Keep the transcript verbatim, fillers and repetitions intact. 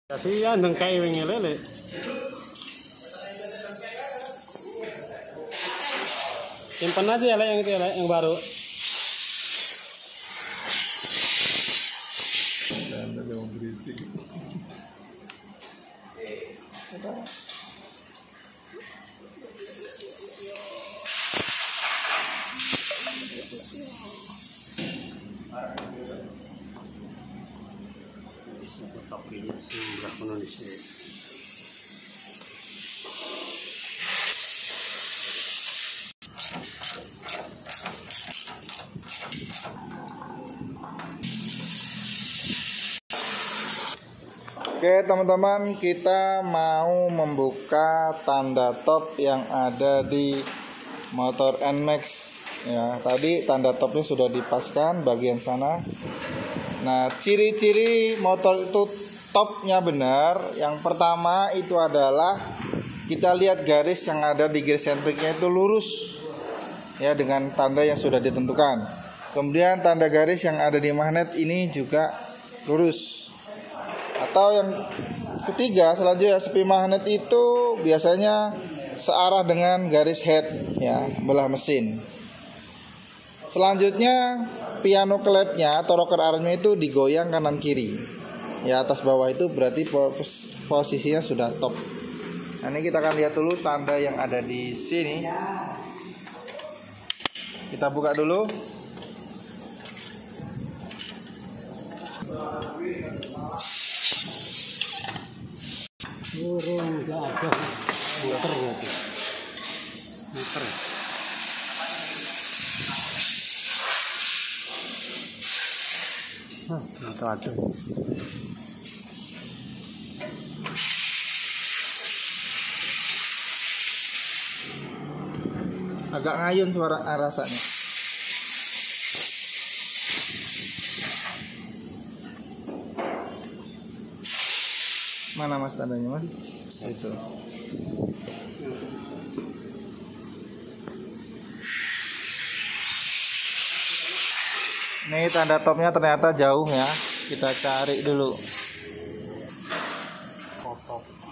Kasihan dong kayak wingi lele. Simpan aja ya yang itu ya yang baru. Dan ada yang berisik. Bisa tetap ini sih berat Indonesia. Oke teman-teman, kita mau membuka tanda top yang ada di motor N Max ya. Tadi tanda topnya sudah dipaskan bagian sana. Nah, ciri-ciri motor itu topnya benar. Yang pertama itu adalah kita lihat garis yang ada di gear sentriknya itu lurus ya, dengan tanda yang sudah ditentukan. Kemudian tanda garis yang ada di magnet ini juga lurus. Atau yang ketiga selanjutnya, sepi magnet itu biasanya searah dengan garis head ya, belah mesin. Selanjutnya piano klepnya atau rocker armnya itu digoyang kanan kiri ya, atas bawah itu berarti pos posisinya sudah top. Nah, ini kita akan lihat dulu tanda yang ada di sini. Kita buka dulu. Burung nggak ada, muter ya tuh, muter. Hah, nggak ada. Agak ngayun suara rasanya. Mana mas tandanya mas? Itu. Nih tanda topnya ternyata jauh ya. Kita cari dulu. Top.